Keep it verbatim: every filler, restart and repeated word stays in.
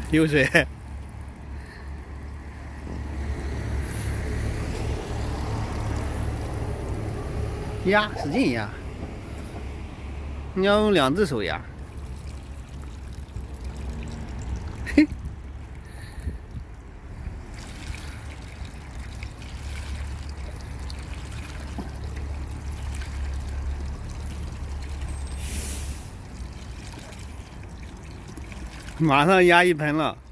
有水。压，使劲压！你要用两只手压。嘿。马上压一盆了。